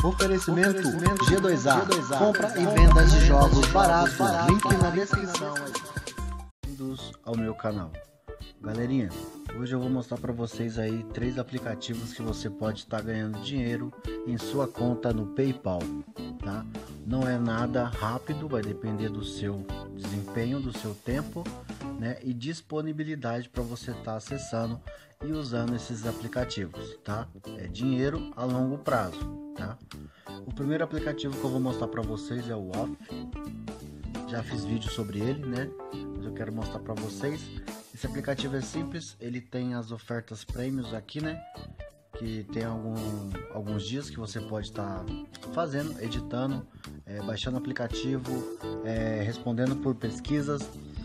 Oferecimento G2A. Compra e venda de jogos baratos. Link na descrição. Bem-vindos ao meu canal. Galerinha, hoje eu vou mostrar para vocês aí 3 aplicativos que você pode estar ganhando dinheiro em sua conta no PayPal, tá? Não é nada rápido, vai depender do seu desempenho, do seu tempo, né? E disponibilidade para você estar acessando e usando esses aplicativos, tá? É dinheiro a longo prazo, tá? O primeiro aplicativo que eu vou mostrar para vocês é o Off. Já fiz vídeo sobre ele, né? Mas eu quero mostrar para vocês. Esse aplicativo é simples, ele tem as ofertas prêmios aqui, né? Que tem alguns dias que você pode estar fazendo, editando, baixando o aplicativo, respondendo por pesquisas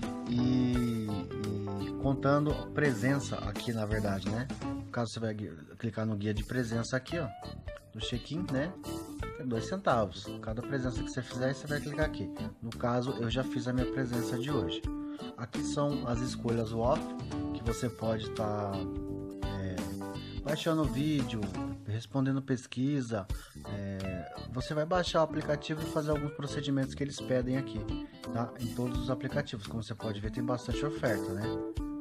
e contando presença aqui, na verdade, né? No caso, você vai clicar no guia de presença aqui, ó, do check-in, né? É 2 centavos. Cada presença que você fizer, você vai clicar aqui. No caso, eu já fiz a minha presença de hoje. Aqui são as escolhas off, que você pode estar baixando vídeo, respondendo pesquisa. Você vai baixar o aplicativo e fazer alguns procedimentos que eles pedem aqui, tá? Em todos os aplicativos, como você pode ver, tem bastante oferta, né?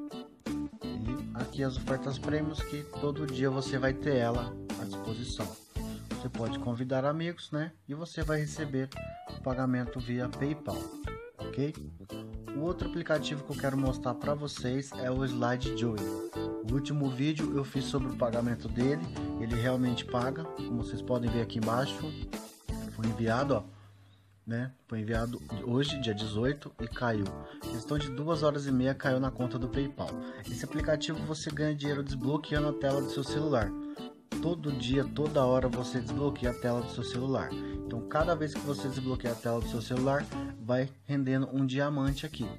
E aqui as ofertas prêmios, que todo dia você vai ter ela à disposição. Você pode convidar amigos, né? E você vai receber o pagamento via PayPal, ok? O outro aplicativo que eu quero mostrar para vocês é o Slide Joy. O último vídeo eu fiz sobre o pagamento dele, ele realmente paga, como vocês podem ver aqui embaixo. Foi enviado, ó, né? Foi enviado hoje, dia 18, e caiu. Questão de 2 horas e meia caiu na conta do PayPal. Esse aplicativo você ganha dinheiro desbloqueando a tela do seu celular. Todo dia, toda hora você desbloqueia a tela do seu celular. Então, cada vez que você desbloqueia a tela do seu celular, vai rendendo um diamante aqui.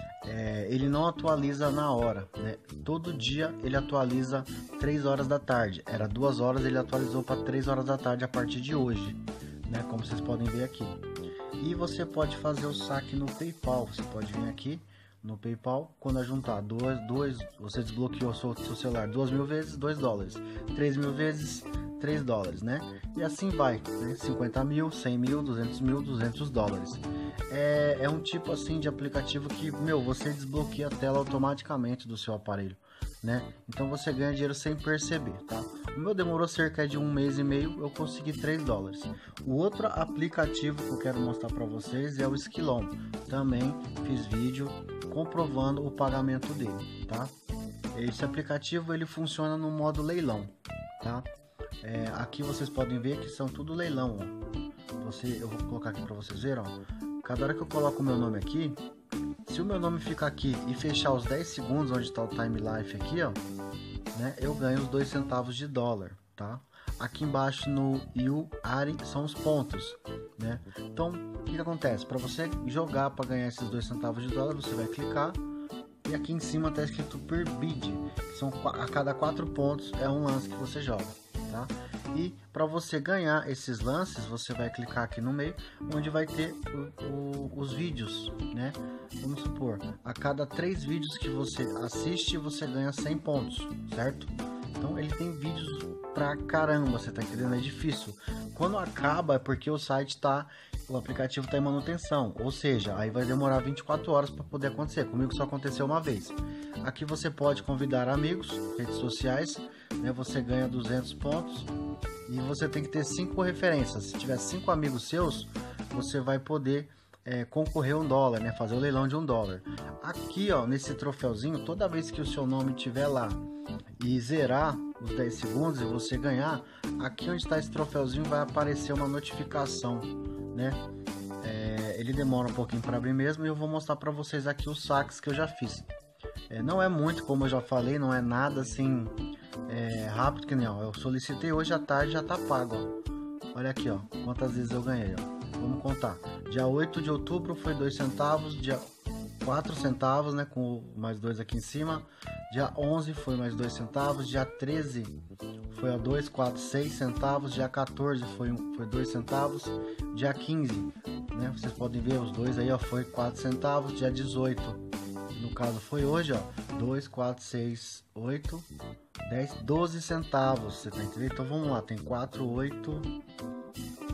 Ele não atualiza na hora, né? Todo dia ele atualiza 3 horas da tarde. Era 2 horas, ele atualizou para 3 horas da tarde a partir de hoje, né? Como vocês podem ver aqui. E você pode fazer o saque no PayPal. Você pode vir aqui no PayPal, quando juntar você desbloqueou seu celular 2.000 vezes, $2, 3.000 vezes, $3, né? E assim vai, né? 50 mil, 100 mil, 200 mil, $200. É um tipo assim de aplicativo que, você desbloqueia a tela automaticamente do seu aparelho, né? Então você ganha dinheiro sem perceber, tá? O meu demorou cerca de 1 mês e meio, eu consegui $3. O outro aplicativo que eu quero mostrar para vocês é o Skillon. Também fiz vídeo comprovando o pagamento dele, tá? Esse aplicativo ele funciona no modo leilão, tá? Aqui vocês podem ver que são tudo leilão, ó. Eu vou colocar aqui para vocês verem, ó. Cada hora que eu coloco o meu nome aqui, se o meu nome ficar aqui e fechar os 10 segundos onde está o time life aqui, ó, né, eu ganho os 2 centavos de dólar, tá? Aqui embaixo no UARI são os pontos, né? Então, o que acontece? Para você jogar para ganhar esses 2 centavos de dólar, você vai clicar e aqui em cima está escrito per bid, que são a cada 4 pontos é um lance que você joga, tá? E para você ganhar esses lances, você vai clicar aqui no meio, onde vai ter os vídeos, né? Vamos supor, a cada 3 vídeos que você assiste, você ganha 100 pontos, certo? Então ele tem vídeos pra caramba, você tá entendendo? É difícil. Quando acaba é porque o aplicativo tá em manutenção, ou seja, aí vai demorar 24 horas para poder acontecer. Comigo só aconteceu uma vez. Aqui você pode convidar amigos, redes sociais, né? Você ganha 200 pontos e você tem que ter 5 referências. Se tiver 5 amigos seus, você vai poder concorrer $1, né? Fazer o leilão de $1. Aqui, ó, nesse troféuzinho, toda vez que o seu nome estiver lá e zerar os 10 segundos e você ganhar, aqui onde está esse troféuzinho vai aparecer uma notificação, né? Ele demora um pouquinho para abrir mesmo, e eu vou mostrar para vocês aqui os saques que eu já fiz. Não é muito, como eu já falei, não é nada assim rápido, que nem, ó, eu solicitei hoje à tarde, já tá pago, ó. Olha aqui, ó, quantas vezes eu ganhei, ó. Vamos contar. Dia 8 de outubro foi 2 centavos, dia 4 centavos, né, com mais 2 aqui em cima. Dia 11 foi mais 2 centavos, dia 13 foi a 2, 4, 6 centavos, dia 14 foi 2 centavos, dia 15, né, vocês podem ver os dois aí, ó, foi 4 centavos, dia 18, no caso foi hoje, ó, 2, 4, 6, 8, 10, 12 centavos, você tá entendendo? Então vamos lá, tem 4, 8,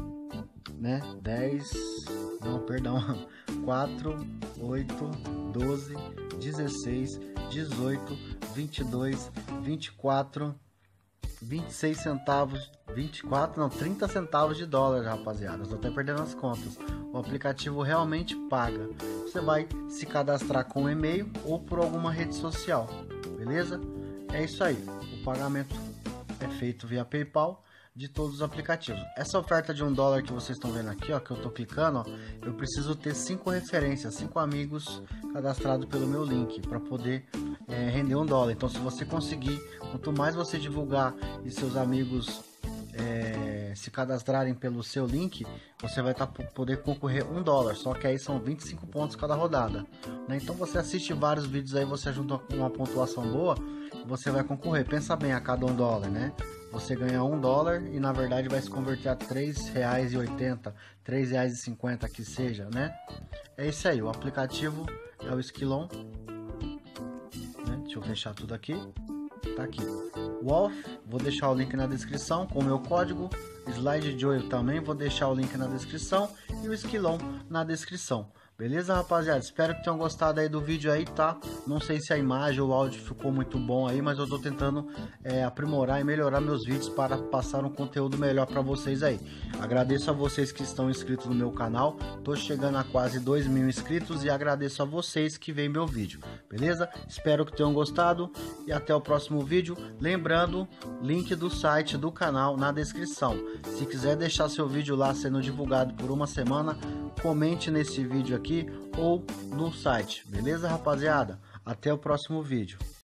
né? 10, não, perdão, 4, 8, 12, 16, 18, 22, 24, 26 centavos, 24, não, 30 centavos de dólar, rapaziada. Estou até perdendo as contas. O aplicativo realmente paga. Você vai se cadastrar com e-mail ou por alguma rede social, beleza? É isso aí. O pagamento é feito via PayPal de todos os aplicativos. Essa oferta de $1 que vocês estão vendo aqui, ó, que eu tô clicando, ó, eu preciso ter 5 referências, 5 amigos cadastrados pelo meu link para poder render $1. Então, se você conseguir, quanto mais você divulgar e seus amigos se cadastrarem pelo seu link, você vai poder concorrer $1. Só que aí são 25 pontos cada rodada, né? Então você assiste vários vídeos aí, você junta uma pontuação boa, você vai concorrer. Pensa bem, a cada $1, né? Você ganha $1 e na verdade vai se converter a R$3,80, R$3,50 que seja, né? É isso aí, o aplicativo é o Skillon, né? Deixa eu fechar tudo aqui. Tá aqui. Wolf, vou deixar o link na descrição com o meu código. Slide Joy também vou deixar o link na descrição e o Skillon na descrição. Beleza, rapaziada? Espero que tenham gostado aí do vídeo aí, tá? Não sei se a imagem ou o áudio ficou muito bom aí, mas eu tô tentando aprimorar e melhorar meus vídeos para passar um conteúdo melhor para vocês aí. Agradeço a vocês que estão inscritos no meu canal. Tô chegando a quase 2.000 inscritos e agradeço a vocês que veem meu vídeo. Beleza? Espero que tenham gostado e até o próximo vídeo. Lembrando, link do site do canal na descrição. Se quiser deixar seu vídeo lá sendo divulgado por uma semana, comente nesse vídeo aqui ou no site. Beleza, rapaziada? Até o próximo vídeo.